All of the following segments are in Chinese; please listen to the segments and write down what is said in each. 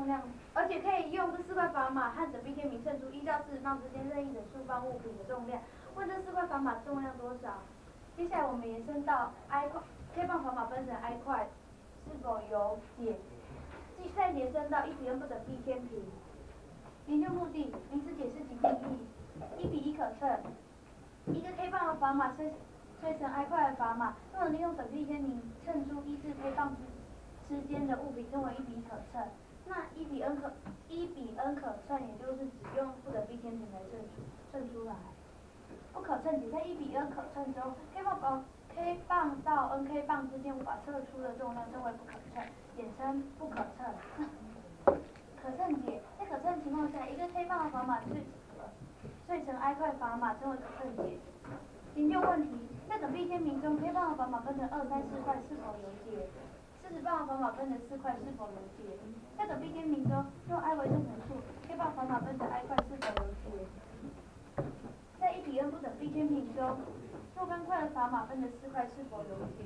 重量，而且可以用这4块砝码和等比天平称出1到40磅之间任意的数磅物品的重量。问这4块砝码重量多少？接下来我们延伸到 i 块 k 磅砝码分成 i 块是否有解？再延伸到1比 n 不等比天平。研究目的：名词解释及定义。1比1可称。一个 k 磅的砝码吹成 i 块的砝码，若能利用等比天平称出1至 k 磅之间的物品，称为1比1可称。那1比 n 可称，也就是只用不等比天平来称出来。不可称解，在1比 n 可称中 ，k 磅到 nk 磅之间无法测出的重量称为不可称，简称不可称。可称解，在可称情况下，一个 k 磅的砝码碎成 i 块砝码称为可称解。研究问题：在等比天平中 ，k 磅的砝码分成2、3、4块是否有解？40磅的砝码分成4块是否有解？在等比天平中，用 i 为正整数 ，k 磅砝码分成 i 块是否有解？在1比 n 不等比天平中，若干块的砝码分成4块是否有解？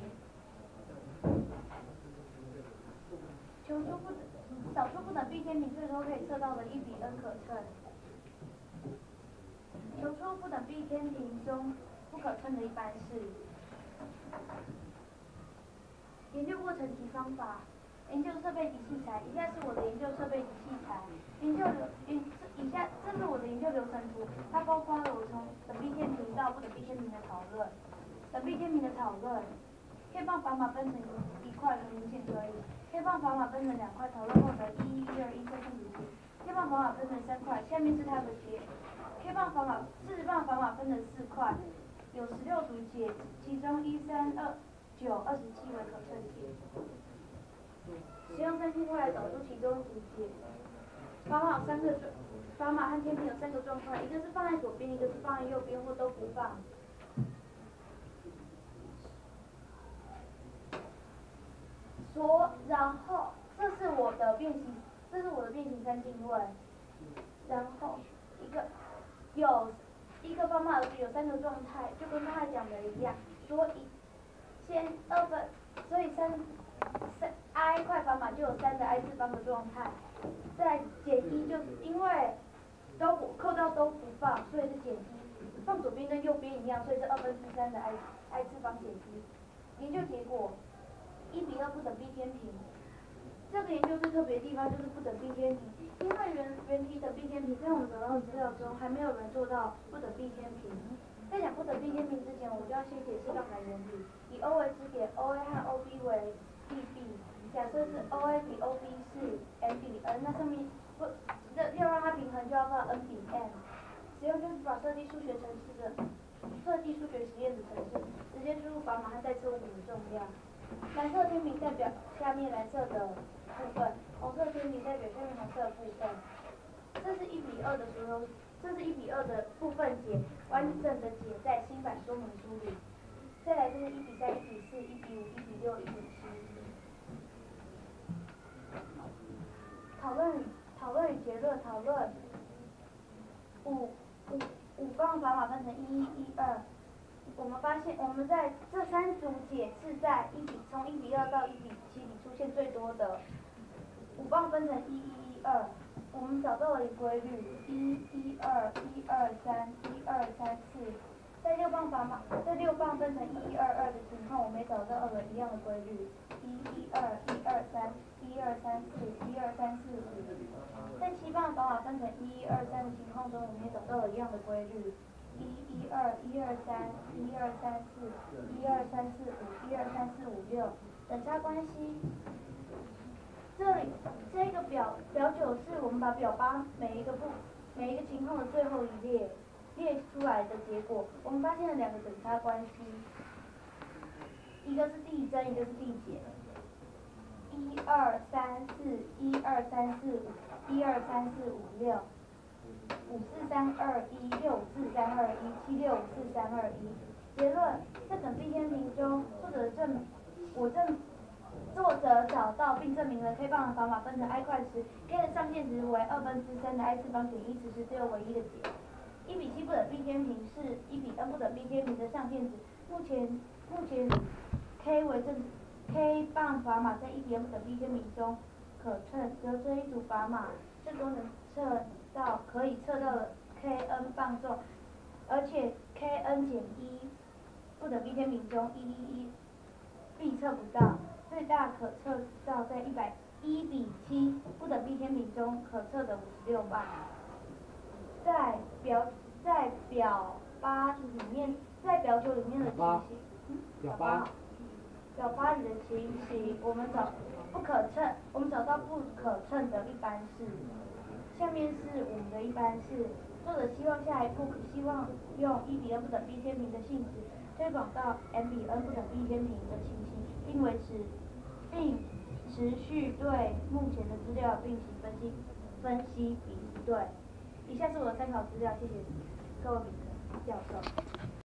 求出找出不等比天平最多可以测到的1比 n 可称。求出不等比天平中不可称的一般式。研究过程及方法。研究设备及器材，以下是我的研究设备及器材。这是我的研究流程图，它包括了我从等比天平到不等比天平的讨论。等比天平的讨论 ，k 磅砝码分成1块，很明显可以。k 磅砝码分成2块，讨论后的1、1、2、1这分组解。k 磅砝码分成3块，下面是它的解。40磅砝码分成4块，有16组解，其中1、3、2、9、27为可称解。使用分析法来找出其中组解。砝码和天平有3个状况，一个是放在左边，一个是放在右边，或都不放。然后这是我的变形三进位。然后有一个砝码有3个状态，就跟刚才讲的一样，所以i 块砝码就有3的 i 次方的状态。再减1就是因为扣到都不放，所以是减1。放左边跟右边一样，所以是3/2的 i 次方减1。研究结果：1比2不等比天平。这个研究最特别的地方就是不等比天平，因为原体等比天平在我们找到的资料中还没有人做到不等比天平。在讲不等比天平之前，我就要先解释杠杆原理。以 O 为支点 ，OA 和 OB 为地币。假设是 OA 比 OB 是 n 比 n， 那上面要让它平衡就要放 n 比 n。使用就是把设计数学实验的程式，直接输入砝码和再测物品的重量。蓝色天平代表下面蓝色的部分，红色天平代表下面红色的部分。这是1比2的部分解，完整的解在新版说明书里。再来就是1比3、1比4、1比5、1比6、1比7。讨论与结论。讨论5磅砝码分成1、1、2。我们发现我们在这3组解是在从1比2到1比7里出现最多的。5磅分成1、1、1、2，我们找到了一个规律：1、1、2、1、2、3、1、2、3、4。在6磅分成1、1、2、2的情况，我们也找到了一样的规律：1、1、2、1、2、3、1、2、3、4、1、2、3、4、5。在7磅砝码分成1、1、2、3的情况中，我们也找到了一样的规律：1、1、2、1、2、3、1、2、3、4、1、2、3、4、5、1、2、3、4、5、6。等差关系。这个表9是我们把表8每一个情况的最后一列列出来的结果。我们发现了2个等差关系，一个是递增，一个是递减。1、2、3、4、1、2、3、4、5、1、2、3、4、5、6。5、4、3、2、1、6、5、4、3、2、1、7、6、5、4、3、2、1。结论：在等比天平中，作者找到并证明了 k 磅的砝码分成 i 块时 ，k 的上限值为3/2的 i 次方减1，此时只有唯一的解。1比7不等比天平是1比 n 不等比天平的上限值。目前 k 磅砝码在1比 n 不等比天平中可称，由这一组砝码最多能可以测到的 Kn 磅重，而且 Kn 减1不等 B 天平中111必测不到，最大可测到在1:7不等 B 天平中可测的56磅。在表8里面，在表9里面的情形，表8里的情形，我们找到不可称的一般式。下面是我们的一般式。作者希望下一步希望用1:n不等 B 天平的性质推广到 m/n 不等 B 天平的情形，并持续对目前的资料进行分析比对。以下是我的参考资料，谢谢各位教授。